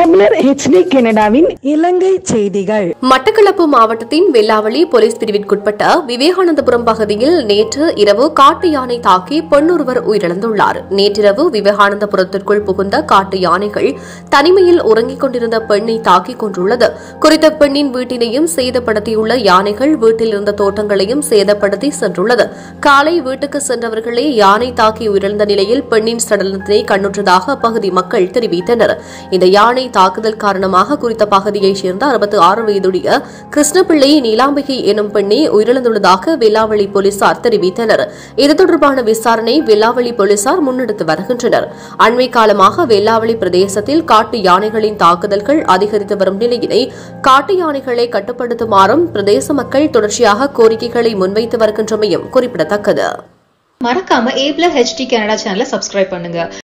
தமிழர் HD கனடாவின் இலங்கை செய்திகள். மட்டக்களப்பு மாவட்டத்தின் வெள்ளாவளி போலீஸ் பிரிவிற்குட்பட்ட விவேகானந்தபுரம் பகுதியில் நேற்று இரவு காட்டு யானை தாக்கி பெண்ணொருவர் உயிரிழந்துள்ளார். நேற்றிரவு விவேகானந்தபுரத்திற்குள் புகுந்த காட்டு யானைகள் தனிமையில் உறங்கிக் கொண்டிருந்த பெண்ணை தாக்கிக் கொண்டுள்ளது. குறித்த பெண்ணின் வீட்டினையும் சேதப்படுத்தியுள்ள யானைகள் வீட்டில் இருந்த தோட்டங்களையும் சேதப்படுத்தி சென்றுள்ளது. காலை வீட்டுக்கு சென்றவர்களே யானை தாக்கி உயிரிழந்த நிலையில் பெண்ணின் சடலத்தினை கண்ணுற்றதாக அப்பகுதி மக்கள் தெரிவித்தனர். இந்த யானை தாக்குதல் காரணமாக குறித்த பகுதியைச் சேர்ந்த 66 வயதுடைய கிருஷ்ணபிள்ளை நீலாம்பிகை எனும் பெண்ணை உயிரிழந்துள்ளதாக வெள்ளாவளி போலீசார் தெரிவித்தனர். இது தொடர்பான விசாரணை வெள்ளாவளி போலீசார் முன்னெடுத்து வருகின்றனர். அண்மை காலமாக வெள்ளாவளி பிரதேசத்தில் காட்டு யானைகளின் தாக்குதல்கள் அதிகரித்து வரும் நிலையினை காட்டு யானைகளை கட்டுப்படுத்துமாறும் பிரதேச மக்கள் தொடர்ச்சியாக கோரிக்கைகளை முன்வைத்து வருகின்றமையும் குறிப்பிடத்தக்கது. மறக்காம A+ HD கனடா சேனலை சப்ஸ்கிரைப் பண்ணுங்க.